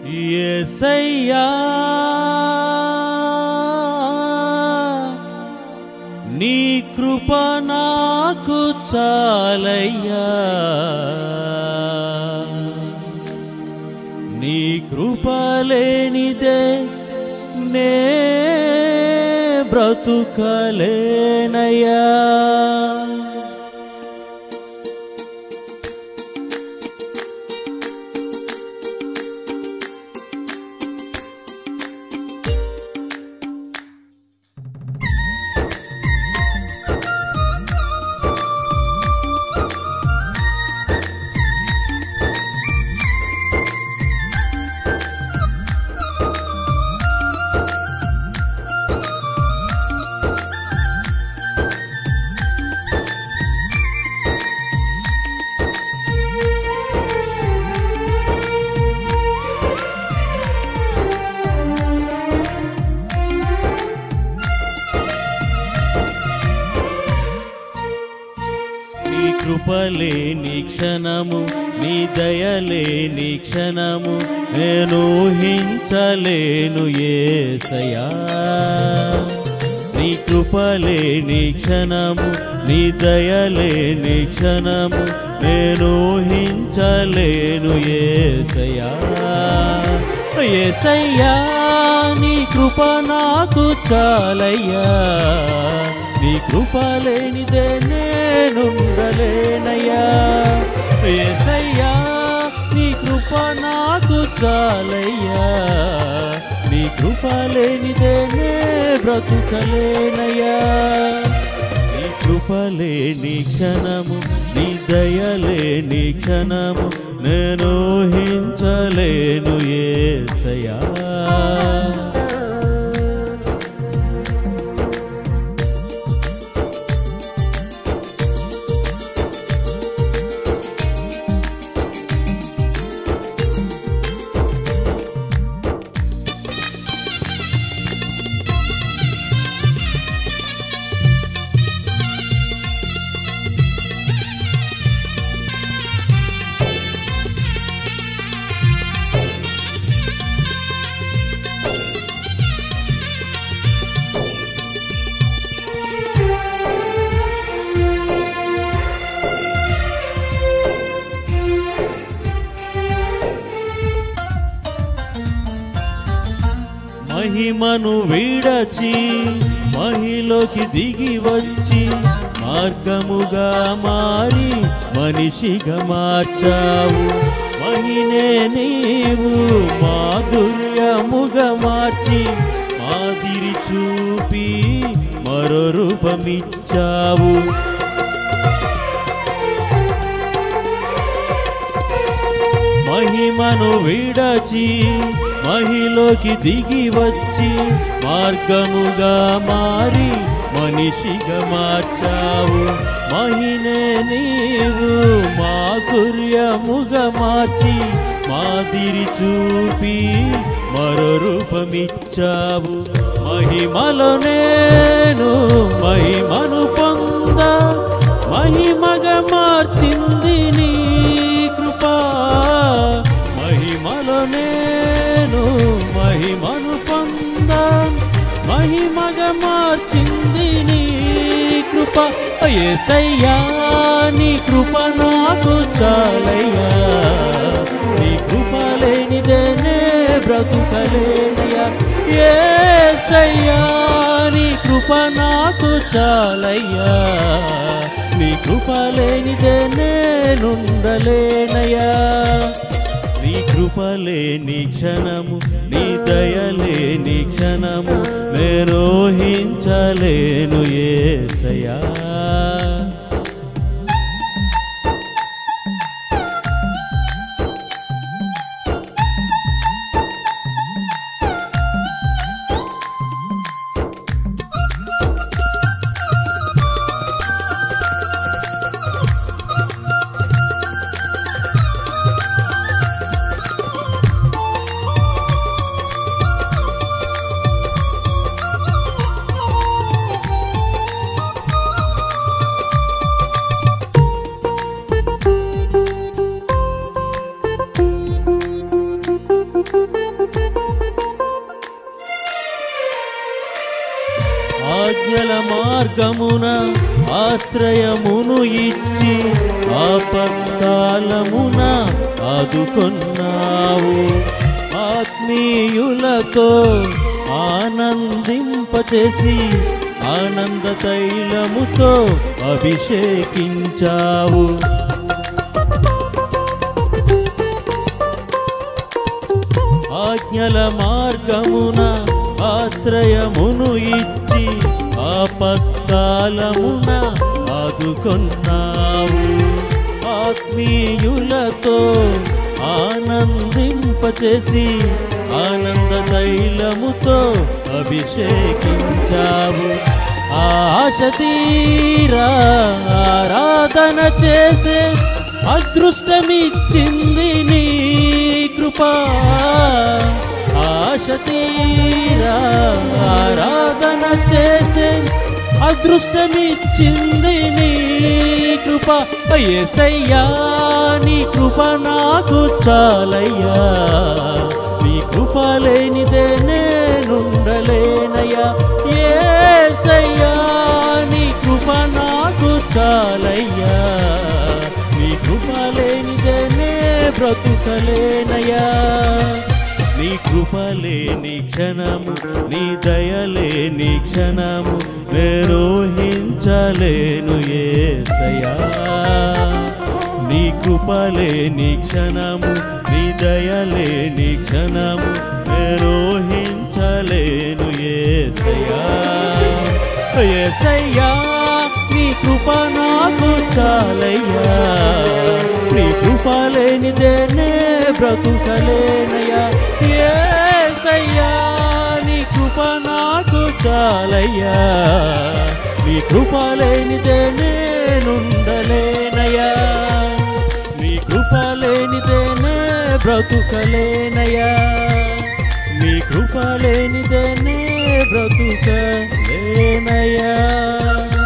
యేసయ్యా నీ కృప నాకు చాలయ్యా, నీ కృప లేనిదే నే బ్రతుకలేనయ్యా. కృపలేని క్షణము, నీ దయలేని క్షణము నేను ఊహించలేను యేసయ్యా. నీ కృపలేని క్షణము, నీ దయలేని క్షణము నేను ఊహించలేను యేసయ్యా. యేసయ్యా నీ కృప నాకు చాలయ్యా, నీ కృప లేనిదే నేనుండలేనయ్యా. యేసయ్యా నీ కృప నాకు చాలయ్యా, నీ కృప లేనిదే నే బ్రతుకలేనయ్యా. నీ కృప లేని క్షణము, నీ దయలేని క్షణము నేను ఊహించలేను యేసయ్యా. మహిమను విడచి మహిలోకి దిగి వచ్చి మార్గముగా మారి మనిషిగా మార్చావు. మహినే నీవు మాధుర్యముగా మార్చి మాదిరి చూపి మరో రూపమిచ్చావు. మహిమను విడచి మహిలోకి దిగి వచ్చి మార్గముగా మారి మనిషిగా మార్చావు. మహినే నీవు మాధుర్యముగా మార్చి మాదిరి చూపి మరో రూపమిచ్చావు. మహిమలో నేను మహిమను పొంద మహిమగా మార్చింది నీ కృప. మహిమలో నేను మహిమను పొంద మహిమగా మార్చింది నీ కృప. యేసయ్యా నీ కృప నాకు చాలయ్యా, నీ కృప లేనిదే నే బ్రతుకలేనయ్యా. యేసయ్యా నీ కృప నాకు చాలయ్యా, నీ కృప లేనిదే నేనుండలేనయ్యా. నీ కృప లేని క్షణము, నీ దయలేని క్షణము నేను ఊహించలేను యేసయ్యా. మార్గమున ఆశ్రయమును ఇచ్చి ఆపత్కాలమున ఆదుకొన్నావు. ఆత్మీయులతో ఆనందింపచేసి ఆనంద తైలముతో అభిషేకించావు. ఆజ్ఞల మార్గమున ఆశ్రయమును ఇచ్చి ఆపత్కాలమున ఆదుకొన్నావు. ఆత్మీయులతో ఆనందింపచేసి ఆనంద తైలముతో అభిషేకించావు. ఆశ తీరా ఆరాధన చేసే అదృష్టమిచ్చింది నీ కృపా. ఆశ తీరా ఆరాధన చేసే అదృష్టమిచ్చింది నీ కృప. యేసయ్యా నీ కృప నాకు చాలయ్యా, నీ కృప లేనిదే నేనుండలేనయ్యా. యేసయ్యా నీ కృప నాకు చాలయ్యా, నీ కృప లేనిదే నే బ్రతుకలేనయ్యా. నీ కృప లేని క్షణము, నీ దయ లేని క్షణము నిర్వహించలేను యేసయ్యా. నీ కృప లేని క్షణము, నీ దయ లేని క్షణము నిర్వహించలేను యేసయ్యా. యేసయ్యా నీ కృప నాకు చాలయ్యా, నీ కృప లేనిదే నే బ్రతుకలేనయ్యా. యేసయ్యా నీ కృప నాకు చాలయ్యా, నీ కృప లేనిదే నేనుండలేనయ్యా. నీ కృప లేనిదే నే బ్రతుకలేనయ్యా, నీ కృప లేనిదే నే బ్రతుకలేనయ్యా.